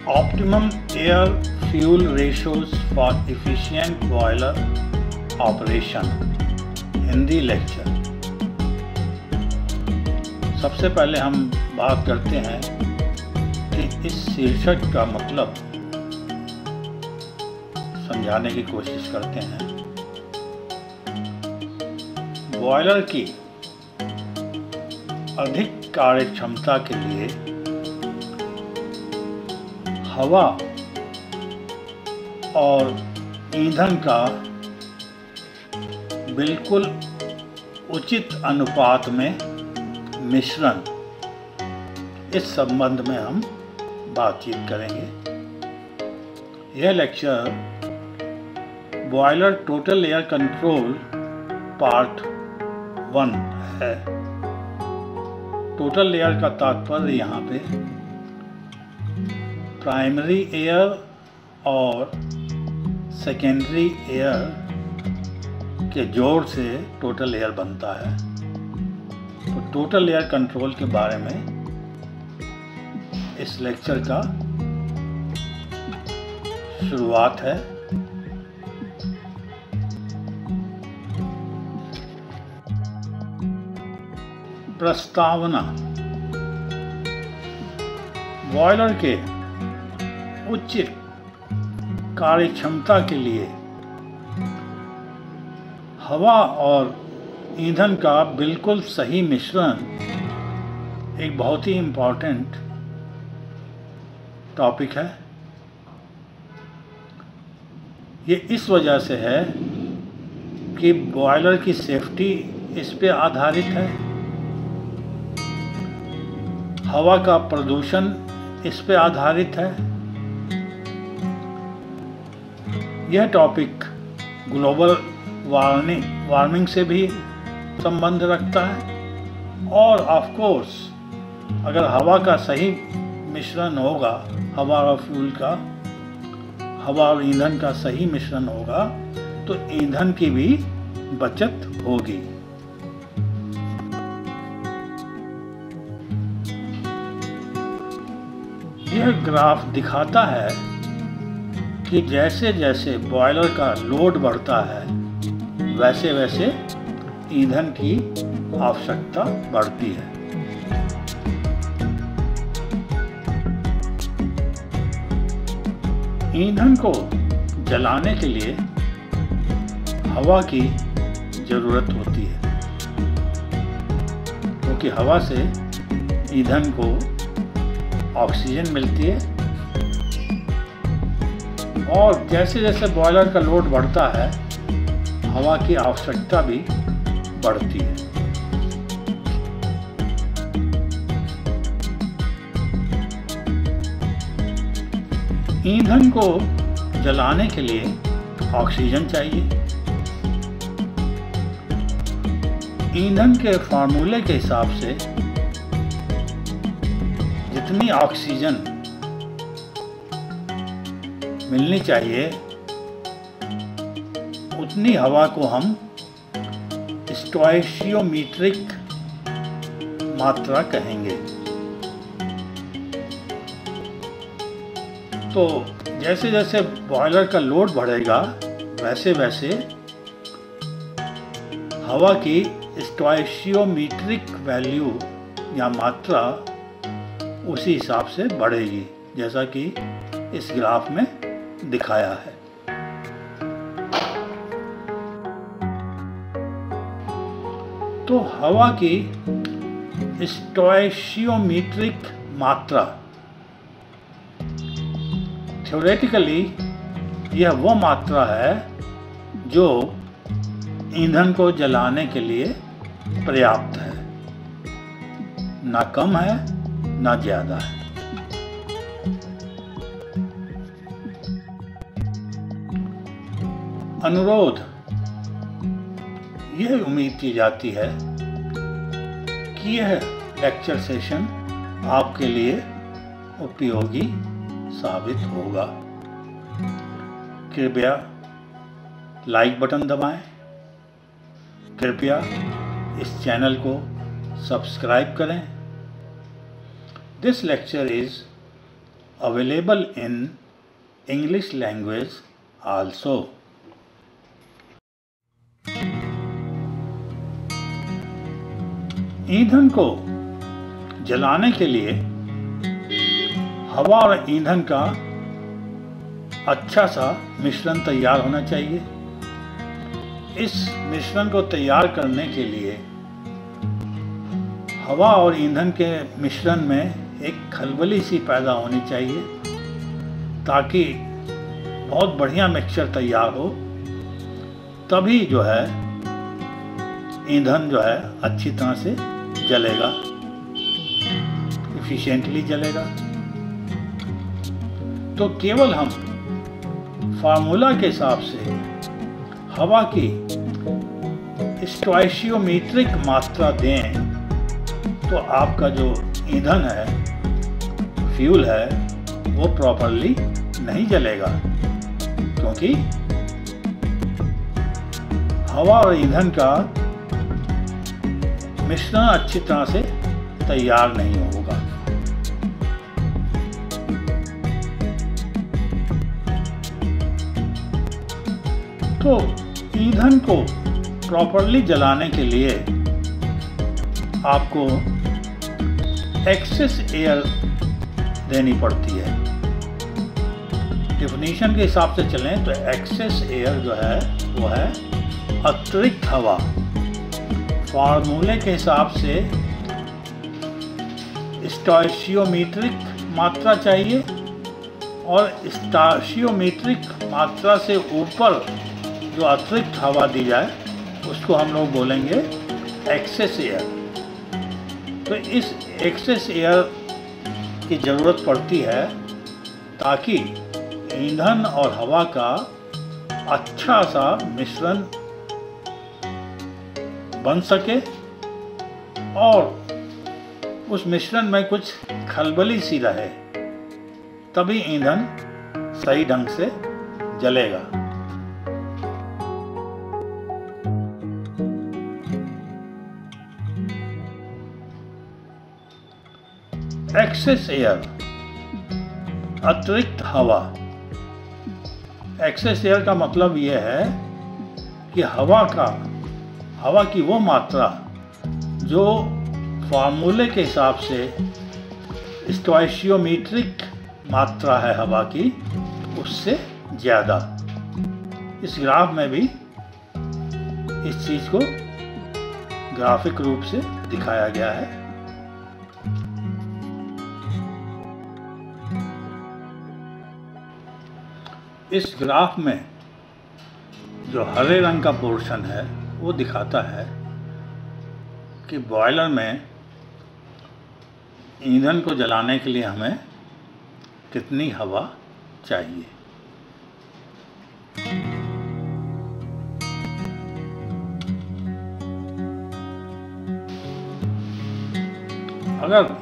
Optimum air fuel ratios for efficient boiler operation Hindi lecture. सबसे पहले हम बात करते हैं कि इस शीर्षक का मतलब समझाने की कोशिश करते हैं। बॉयलर की अधिक कार्यक्षमता के लिए हवा और ईंधन का बिल्कुल उचित अनुपात में मिश्रण, इस संबंध में हम बातचीत करेंगे। यह lecture boiler total air control part 1 है। टोटल एयर का तात्पर्य यहाँ पे प्राइमरी एयर और सेकेंडरी एयर के जोड़ से टोटल एयर बनता है। तो टोटल एयर कंट्रोल के बारे में इस लेक्चर का शुरुआत है। प्रस्तावना। बॉयलर के उच्च कार्यक्षमता के लिए हवा और ईंधन का बिल्कुल सही मिश्रण एक बहुत ही इम्पोर्टेंट टॉपिक है। ये इस वजह से है कि बॉयलर की सेफ्टी इस पे आधारित है, हवा का प्रदूषण इस पे आधारित है। यह टॉपिक ग्लोबल वार्मिंग से भी संबंध रखता है और ऑफ कोर्स अगर हवा का सही मिश्रण होगा, हवा और ईंधन का सही मिश्रण होगा तो ईंधन की भी बचत होगी। यह ग्राफ दिखाता है कि जैसे जैसे बॉयलर का लोड बढ़ता है वैसे वैसे ईंधन की आवश्यकता बढ़ती है। ईंधन को जलाने के लिए हवा की जरूरत होती है, क्योंकि हवा से ईंधन को ऑक्सीजन मिलती है और जैसे जैसे बॉयलर का लोड बढ़ता है हवा की आवश्यकता भी बढ़ती है। ईंधन को जलाने के लिए ऑक्सीजन चाहिए। ईंधन के फॉर्मूले के हिसाब से जितनी ऑक्सीजन मिलनी चाहिए उतनी हवा को हम स्टोइचियोमेट्रिक मात्रा कहेंगे। तो जैसे जैसे बॉयलर का लोड बढ़ेगा वैसे वैसे हवा की स्टोइचियोमेट्रिक वैल्यू या मात्रा उसी हिसाब से बढ़ेगी, जैसा कि इस ग्राफ में दिखाया है। तो हवा की स्टोइचियोमेट्रिक मात्रा थ्योरेटिकली यह वो मात्रा है जो ईंधन को जलाने के लिए पर्याप्त है, ना कम है ना ज्यादा है। अनुरोध। यह उम्मीद की जाती है कि यह लेक्चर सेशन आपके लिए उपयोगी साबित होगा। कृपया लाइक बटन दबाएं। कृपया इस चैनल को सब्सक्राइब करें। This lecture is available in English language also. ईंधन को जलाने के लिए हवा और ईंधन का अच्छा सा मिश्रण तैयार होना चाहिए। इस मिश्रण को तैयार करने के लिए हवा और ईंधन के मिश्रण में एक खलबली सी पैदा होनी चाहिए ताकि बहुत बढ़िया मिक्सचर तैयार हो। तभी जो है ईंधन जो है अच्छी तरह से जलेगा, एफिशिएंटली जलेगा। तो केवल हम फार्मूला के हिसाब से हवा की स्टोइशियोमेट्रिक मात्रा दें तो आपका जो ईंधन है, फ्यूल है, वो प्रॉपरली नहीं जलेगा, क्योंकि हवा और ईंधन का मिश्रण अच्छी तरह से तैयार नहीं होगा। तो ईंधन को प्रॉपरली जलाने के लिए आपको एक्सेस एयर देनी पड़ती है। डेफिनेशन के हिसाब से चलें तो एक्सेस एयर जो है वो है अतिरिक्त हवा। फार्मूले के हिसाब से स्टोइशियोमेट्रिक मात्रा चाहिए और स्टोइशियोमेट्रिक मात्रा से ऊपर जो अतिरिक्त हवा दी जाए उसको हम लोग बोलेंगे एक्सेस एयर। तो इस एक्सेस एयर की ज़रूरत पड़ती है ताकि ईंधन और हवा का अच्छा सा मिश्रण बन सके और उस मिश्रण में कुछ खलबली सी रहे, तभी ईंधन सही ढंग से जलेगा। एक्सेस एयर, अतिरिक्त हवा। एक्सेस एयर का मतलब यह है कि हवा की वो मात्रा जो फार्मूले के हिसाब से स्टोइशियोमेट्रिक मात्रा है हवा की, उससे ज़्यादा। इस ग्राफ में भी इस चीज़ को ग्राफिक रूप से दिखाया गया है। इस ग्राफ में जो हरे रंग का पोर्शन है वो दिखाता है कि बॉयलर में ईंधन को जलाने के लिए हमें कितनी हवा चाहिए। अगर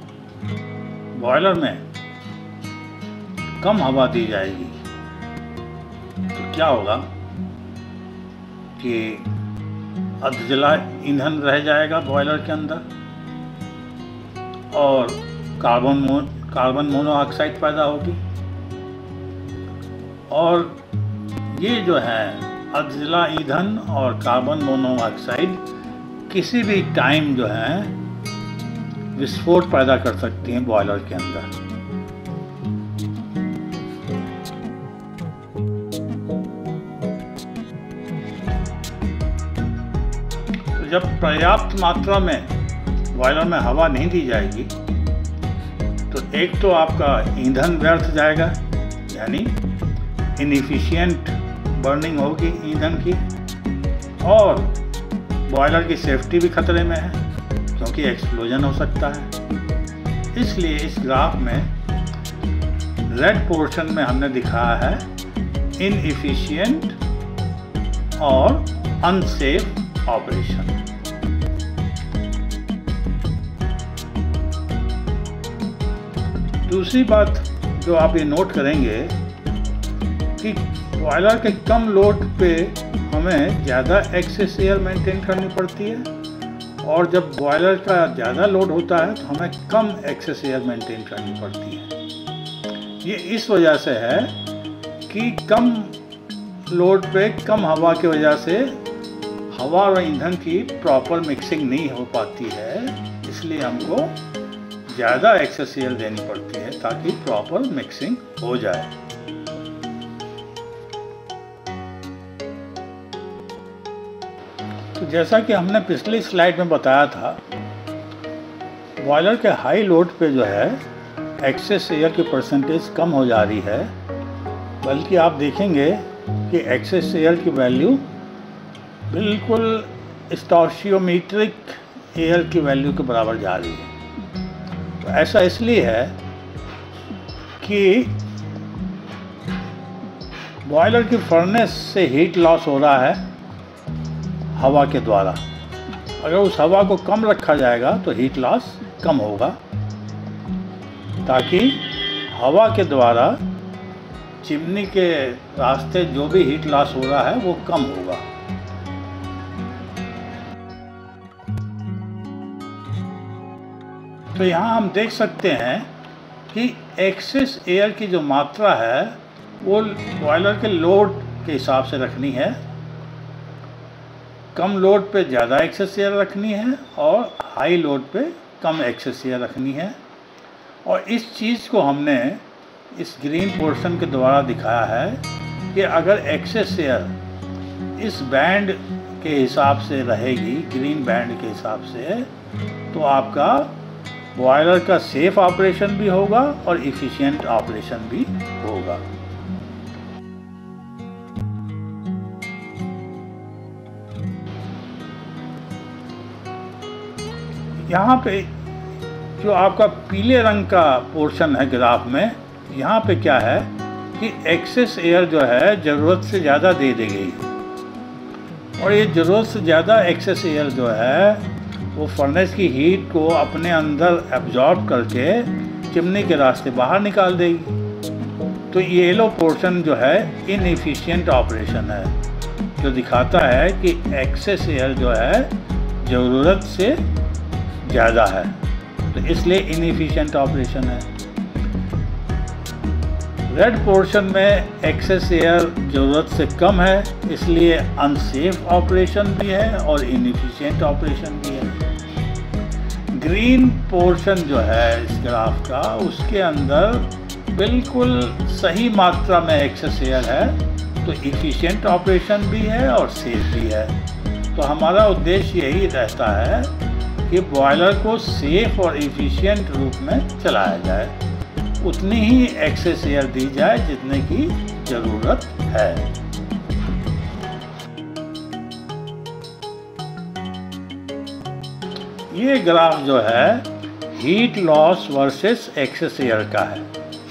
बॉयलर में कम हवा दी जाएगी तो क्या होगा कि अधजला ईंधन रह जाएगा बॉयलर के अंदर और कार्बन मोनोऑक्साइड पैदा होगी। और ये जो है अधजला ईंधन और कार्बन मोनोऑक्साइड किसी भी टाइम जो है विस्फोट पैदा कर सकती हैं बॉयलर के अंदर। जब पर्याप्त मात्रा में बॉयलर में हवा नहीं दी जाएगी तो एक तो आपका ईंधन व्यर्थ जाएगा, यानी इनएफिशिएंट बर्निंग होगी ईंधन की, और बॉयलर की सेफ्टी भी खतरे में है क्योंकि एक्सप्लोजन हो सकता है। इसलिए इस ग्राफ में रेड पोर्शन में हमने दिखाया है इनएफिशिएंट और अनसेफ ऑपरेशन। दूसरी बात जो आप ये नोट करेंगे कि बॉयलर के कम लोड पे हमें ज़्यादा एक्सेस एयर मेंटेन करनी पड़ती है, और जब बॉयलर का ज़्यादा लोड होता है तो हमें कम एक्सेस एयर मेंटेन करनी पड़ती है। ये इस वजह से है कि कम लोड पे कम हवा की वजह से हवा और ईंधन की प्रॉपर मिक्सिंग नहीं हो पाती है, इसलिए हमको ज़्यादा एक्सेस एयर देनी पड़ती है ताकि प्रॉपर मिक्सिंग हो जाए। तो जैसा कि हमने पिछली स्लाइड में बताया था, बॉयलर के हाई लोड पे जो है एक्सेस एयर की परसेंटेज कम हो जा रही है, बल्कि आप देखेंगे कि एक्सेस एयर की वैल्यू बिल्कुल स्टोइचियोमेट्रिक एयर की वैल्यू के बराबर जा रही है। तो ऐसा इसलिए है कि बॉयलर की फर्नेस से हीट लॉस हो रहा है हवा के द्वारा। अगर उस हवा को कम रखा जाएगा तो हीट लॉस कम होगा, ताकि हवा के द्वारा चिमनी के रास्ते जो भी हीट लॉस हो रहा है वो कम होगा। तो यहाँ हम देख सकते हैं कि एक्सेस एयर की जो मात्रा है वो बॉयलर के लोड के हिसाब से रखनी है। कम लोड पे ज़्यादा एक्सेस एयर रखनी है और हाई लोड पे कम एक्सेस एयर रखनी है। और इस चीज़ को हमने इस ग्रीन पोर्शन के द्वारा दिखाया है कि अगर एक्सेस एयर इस बैंड के हिसाब से रहेगी, ग्रीन बैंड के हिसाब से, तो आपका बॉयलर का सेफ ऑपरेशन भी होगा और इफ़िशिएंट ऑपरेशन भी होगा। यहाँ पे जो आपका पीले रंग का पोर्शन है ग्राफ में, यहाँ पे क्या है कि एक्सेस एयर जो है ज़रूरत से ज़्यादा दे दी गई है, और ये ज़रूरत से ज़्यादा एक्सेस एयर जो है वो फर्नेस की हीट को अपने अंदर एब्जॉर्ब करके चिमनी के रास्ते बाहर निकाल देगी। तो ये येलो पोर्शन जो है इनएफिशिएंट ऑपरेशन है, जो दिखाता है कि एक्सेस एयर जो है ज़रूरत से ज़्यादा है, तो इसलिए इनएफिशिएंट ऑपरेशन है। रेड पोर्शन में एक्सेस एयर ज़रूरत से कम है, इसलिए अनसेफ ऑपरेशन भी है और इनएफिशिएंट ऑपरेशन भी है। ग्रीन पोर्शन जो है इस ग्राफ का, उसके अंदर बिल्कुल सही मात्रा में एक्सेस एयर है, तो इफ़िशिएंट ऑपरेशन भी है और सेफ भी है। तो हमारा उद्देश्य यही रहता है कि बॉयलर को सेफ और इफ़िशिएंट रूप में चलाया जाए, उतनी ही एक्सेस एयर दी जाए जितने की ज़रूरत है। ये ग्राफ जो है heat loss versus excess air का है।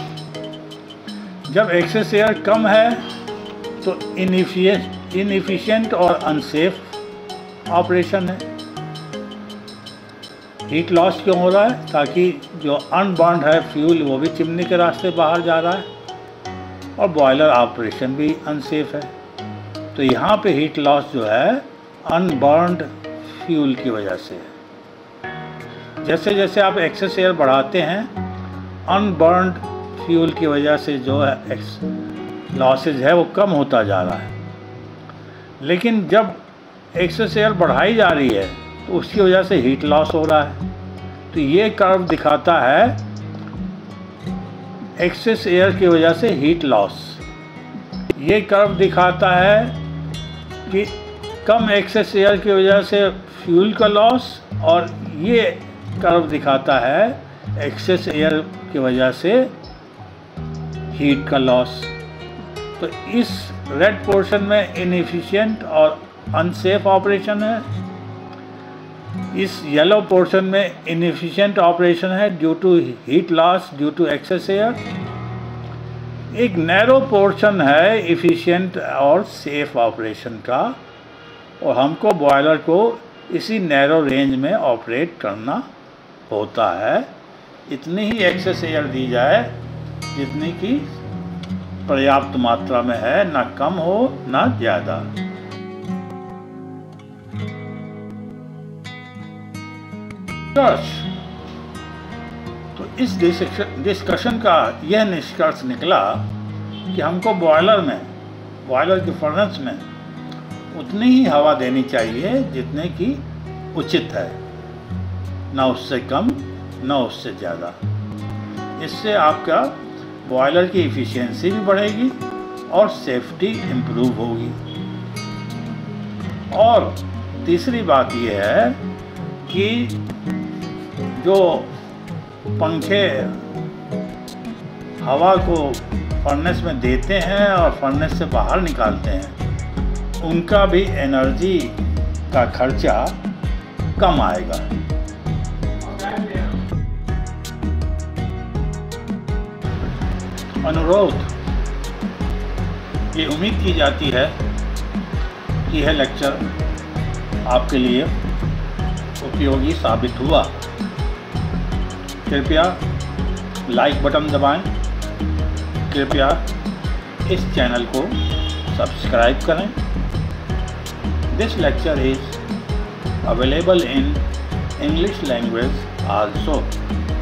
जब एक्सेस एयर कम है तो इनएफिशिएंट और अनसेफ ऑपरेशन है। हीट लॉस क्यों हो रहा है? ताकि जो अनबर्न्ड है फ्यूल वो भी चिमनी के रास्ते बाहर जा रहा है और बॉयलर ऑपरेशन भी अनसेफ है। तो यहाँ पे हीट लॉस जो है अनबर्न्ड फ्यूल की वजह से है। जैसे जैसे आप एक्सेस एयर बढ़ाते हैं, अनबर्न्ड फ्यूल की वजह से जो है लॉसेज है वो कम होता जा रहा है। लेकिन जब एक्सेस एयर बढ़ाई जा रही है तो उसकी वजह से हीट लॉस हो रहा है। तो ये कर्व दिखाता है एक्सेस एयर की वजह से हीट लॉस। ये कर्व दिखाता है कि कम एक्सेस एयर की वजह से फ्यूल का लॉस, और ये कर्व दिखाता है एक्सेस एयर की वजह से हीट का लॉस। तो इस रेड पोर्शन में इनएफिशिएंट और अनसेफ ऑपरेशन है, इस येलो पोर्शन में इनएफिशिएंट ऑपरेशन है due to heat loss due to excess air. एक नैरो पोर्शन है इफ़िशिएंट और सेफ ऑपरेशन का, और हमको बॉयलर को इसी नैरो रेंज में ऑपरेट करना होता है। इतनी ही एक्सेस एयर दी जाए जितनी की पर्याप्त मात्रा में है, ना कम हो ना ज़्यादा। तो इस डिस्कशन का यह निष्कर्ष निकला कि हमको बॉयलर के फर्नेस में उतनी ही हवा देनी चाहिए जितने की उचित है, ना उससे कम ना उससे ज़्यादा। इससे आपका बॉयलर की इफ़िशियंसी भी बढ़ेगी और सेफ्टी इम्प्रूव होगी। और तीसरी बात यह है कि जो पंखे हवा को फर्नेस में देते हैं और फर्नेस से बाहर निकालते हैं, उनका भी एनर्जी का खर्चा कम आएगा। अनुरोध, ये उम्मीद की जाती है कि यह लेक्चर आपके लिए उपयोगी साबित हुआ। कृपया लाइक बटन दबाएं, कृपया इस चैनल को सब्सक्राइब करें। This lecture is available in English language also।